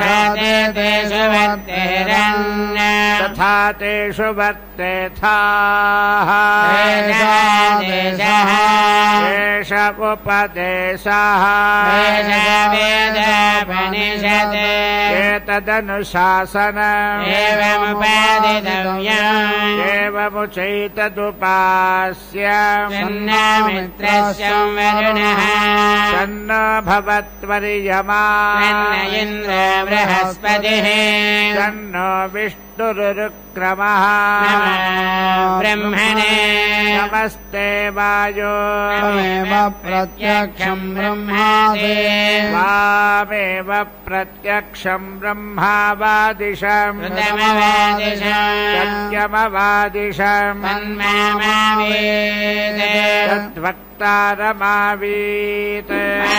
तथा तेषु वर्तेथाः एष उपदेशः वेदोपनिषत् एतदनुशासनम् एवमुपादितव्यम् एवमुचैतदुपास्यम् तन्नमित्रस्य वरुणः तन्नो भवत्वर्यमा तन्न इन्द्रो बृहस्पतिः तन्नो विष्णुरुक्रमः नमः ब्रह्मणे नमस्ते वायो त्वमेव प्रत्यक्षं ब्रह्मादि त्वामेव प्रत्यक्षम् ब्रह्मावादिशम् ऋतमवादिशम् सत्यमवादिशम् तन्मामावीत् तद्वक्तारमावीत्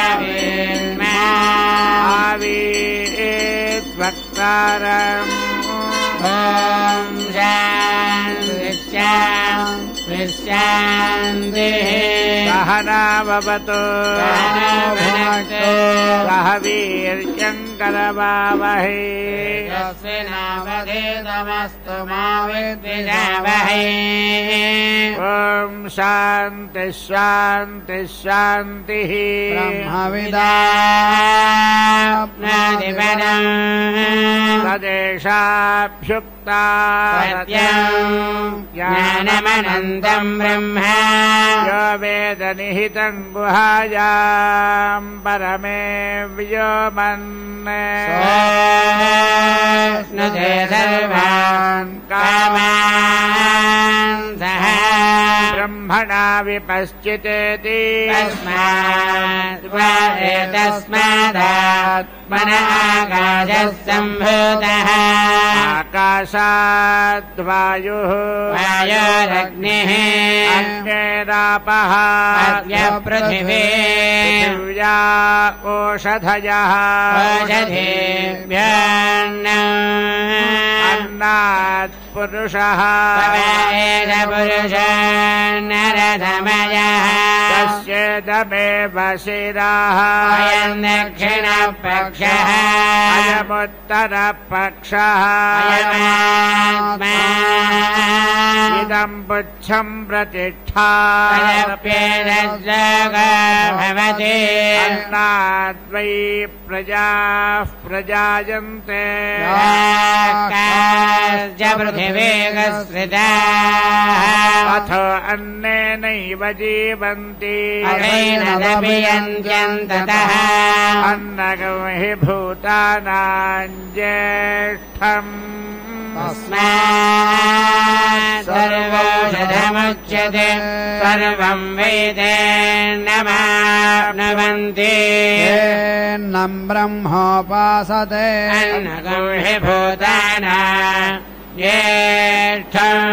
आवीत् वक्तारम् ॐ शान्तिः सहना भवतु सहनो भुनक्तु सह वीर्यम् करवावहै यस्मिनावधीतमस्तु मा विद्विषावहै ॐ शान्तिः शान्तिः शान्तिः ब्रह्मविदाप्नोतिपदम् तदेशाभ्युक्ता सत्यम् ज्ञानमनन्तम् ब्रह्म यो वेद निहितम् गुहायाम् परमे व्योमन् सोऽश्नुते सर्वान् कामान् सः ब्रह्मणा विपश्चितेति तस्मादात्मन आकाशः सम्भूतः आकाशाद्वायुः वायोरग्निः अग्नेरापः अद्य पृथिवी पृथिव्या ओषधयः अन्नात् पुरुषः पुरुषो नरसमयः तस्येदमेव शिराः अयम् दक्षिणपक्षः अयमुत्तरपक्षः अयमात्मा इदम् पुच्छम् प्रतिष्ठा अयप्येतद्लोको भवति अन्नाद्वै प्रजाः प्रजायन्ते आकाश्च पृथिवीगस्थिताः अथ अन्नेनैव जीवन्ति अथैनदपि यन्त्यन्ततः अन्नगं हि भूतानाम् ज्येष्ठम् तस्मात् सर्वौषधमुच्यते सर्वं वेदेन्नमाप्नुवन्ति येन्नं ब्रह्मोपासते अन्नगं हि भूतानाम् ज्येष्ठम्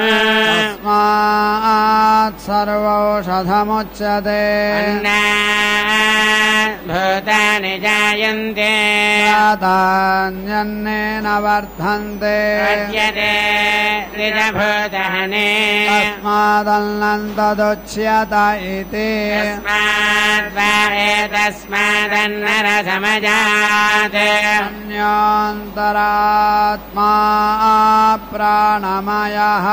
तस्मात् सर्वौषधमुच्यते अन्नात् भूतानि जायन्ते तान्यन्नेन वर्धन्ते पद्यते ऋजभूतानि तस्मादन्नं तदुच्यत इति एतस्मादन्नरसमजात् अन्योऽन्तरात्मा प्राणमयः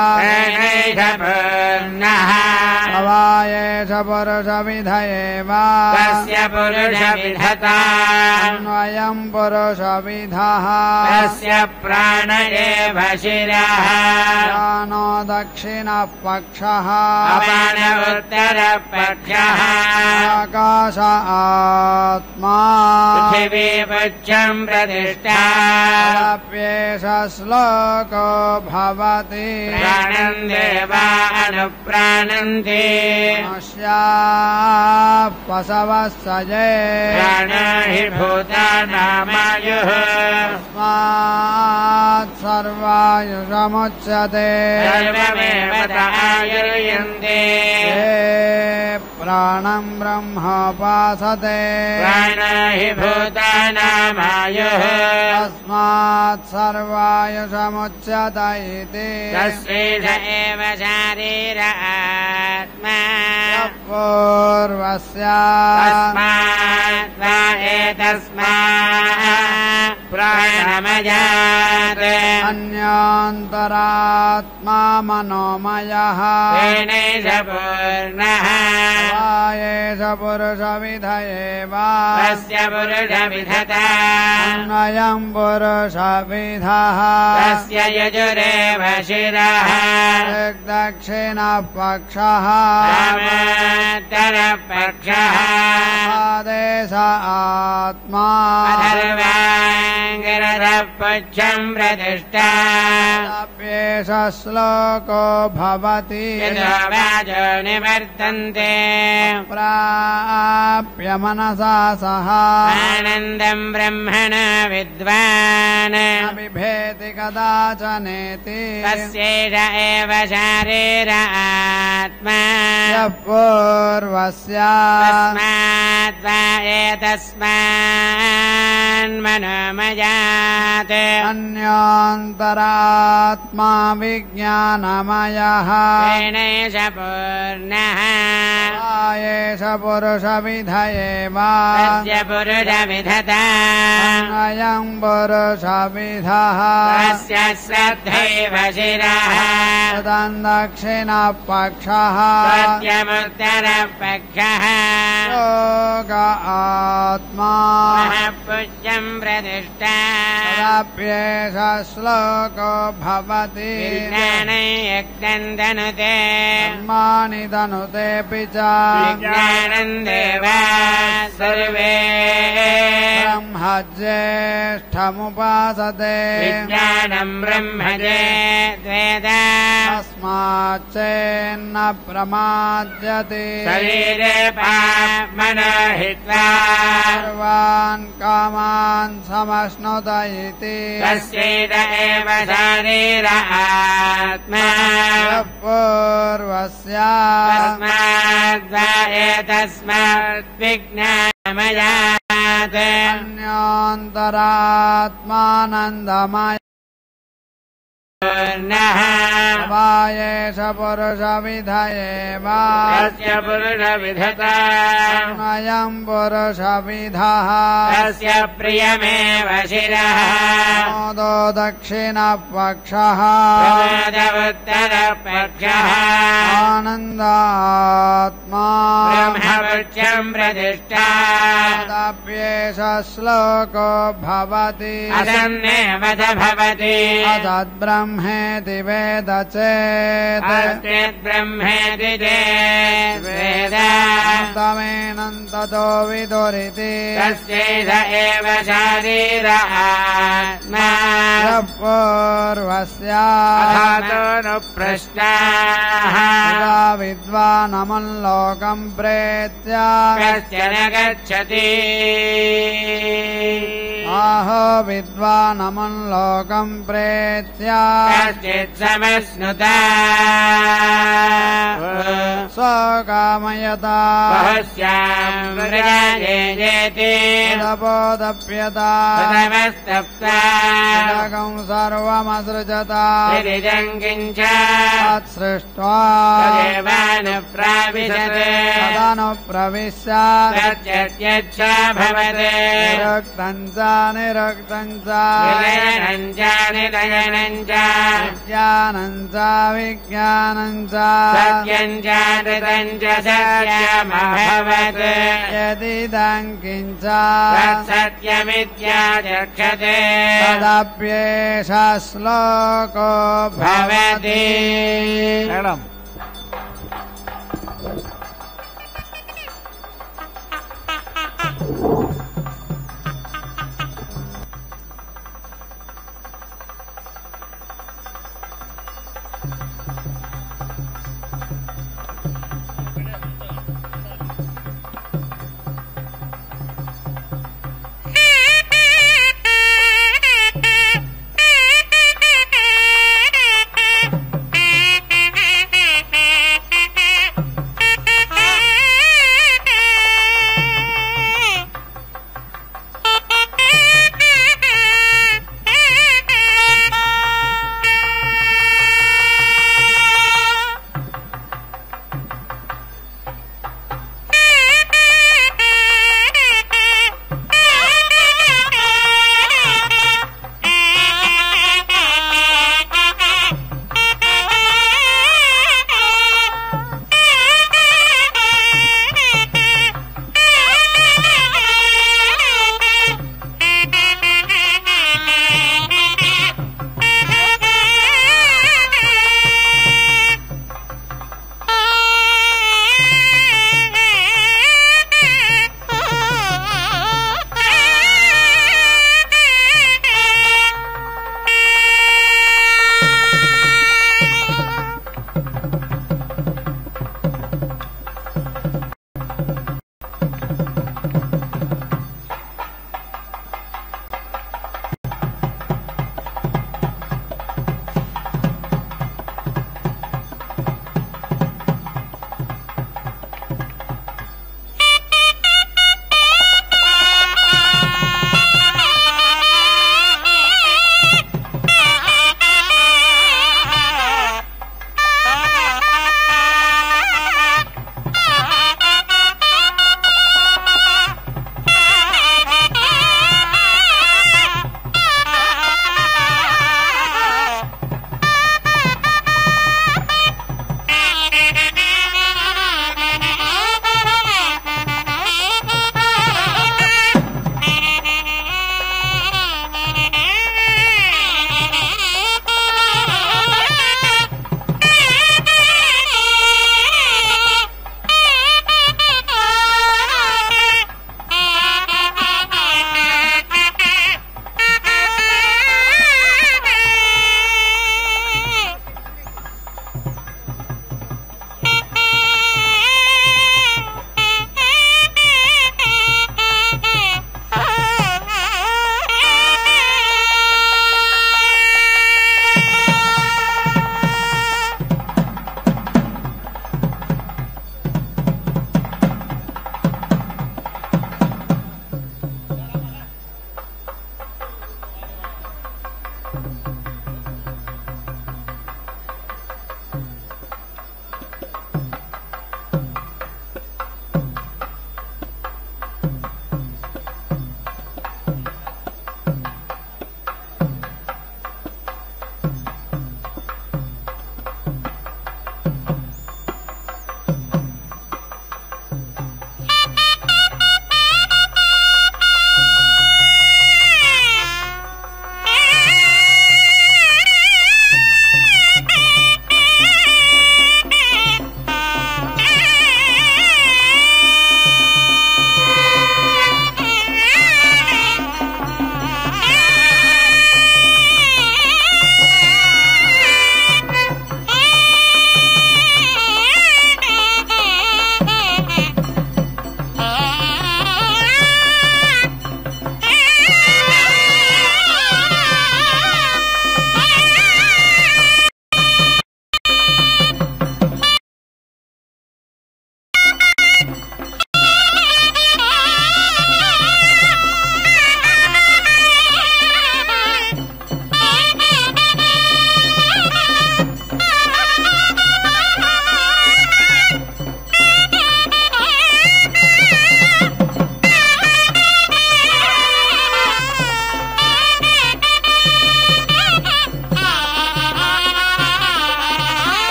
पूर्णः भवायेष पुरुषविध एव तस्य पुरुषविधता अन्वयं पुरुषविधः तस्य प्राण एव शिरः प्राणो दक्षिणपक्षः अपान उत्तरपक्षः आकाश आत्मा पृथिवी पुच्छम् प्रतिष्ठा अप्येष श्लोको भवति प्राणम् देवा अनुप्राणन्ति मनुष्याः पशवः सजे प्राण हि भूतानामायुः तस्मात् सर्वायुषमुच्यते सर्वमेव आयुर्यन्ते ये प्राणं ब्रह्मोपासते प्राण हि भूतानामायुः तस्मात् सर्वायुषमुच्यत इति तस्यैष एव शारीर आत्मा पूर्वस्य तस्मात् वा एतस्मात् प्राणमयात् अन्योऽन्तरात्मा मनोमयः तेनैष पूर्णः वाये पुरुषविधये वा तस्य पुरुषविधता अन्वयम् पुरुषविधः तस्य यजुरेव शिरः दक्षिणः पक्षः वामोत्तरपक्षः आदेश आत्मा अथर्वाङ्गिरसः पुच्छम् प्रतिष्ठा अप्येष श्लोको भवति यतो वाचो निवर्तन्ते प्राप्य मनसा सह आनन्दम् ब्रह्मण विद्वान् बिभेति कदाचनेति तस्यैष एव शारीर आत्मा यः पूर्वस्य तस्माद्वा एतस्मान्मनोमयात् अन्योऽन्तरात्मा विज्ञानमयः तेनैष पूर्णः एष पुरुषविधये वा तस्य पुरुषविधता अन्वयम् पुरुषविधः तस्य श्रद्धैव शिरः तदन् दक्षिणः पक्षः सत्यमुत्तरपक्षः योग आत्मा पुष्यम् प्रतिष्ठा तदप्येष श्लोको भवति विज्ञानै यज्ञम् धनुते कर्माणि धनुतेऽपि च विज्ञानम् देवा सर्वे ब्रह्मज्येष्ठमुपासते विज्ञानम् ब्रह्मजे द्वेद तस्माच्चेन्न प्रमाद्यते शरीरे पाप्मनो हित्वा सर्वान् कामान् समश्नुत इति तस्यैष एव शारीर आत्मा यः पूर्वस्य तस्माद्वा एतस्माद्विज्ञानमयात् अन्योऽन्तरात्मानन्दमय पूर्णः वायेष पुरुषविधये वा तस्य पुरुषविधता अन्वयम् पुरुषविधः तस्य प्रियमेव शिरः मोदो दक्षिणः पक्षः प्रमोदमुत्तरपक्षः आनन्दात्मा ब्रह्मपुच्छम् प्रतिष्ठा तदप्येष श्लोको भवति असन्नेव च भवति अतद्ब्रह्मेति वेद चेत् अस्तिद्ब्रह्मेति चेत् वेद तमेनन्ततो विदुरिति तस्यैष एव शारीर आत्मा यः पूर्वस्य अथातो नु प्रश्नाः यदा विद्वानमल्लोकम् प्रेत्य कश्चन गच्छति आहो विद्वानमल्लोकम् प्रेत्य कश्चित् समश्नुता स्वकामयता बहुस्याम् विराजेति तपोदप्यता तदवस्तप्ता जगम् सर्वमसृजता गिरिजम् किञ्च तत्सृष्ट्वा तदेवानुप्राविशत् तदनुप्रविश्य तच्चत्यच्छा भवते निरुक्तम् च निरुक्तम् च विलयनम् च निलयनम् च विज्ञानम् च विज्ञानम् च सत्यम् च नृतम् च सत्यमभवत् यदिदम् किञ्च तत्सत्यमित्याचक्षते तदप्येष श्लोको भवति भवति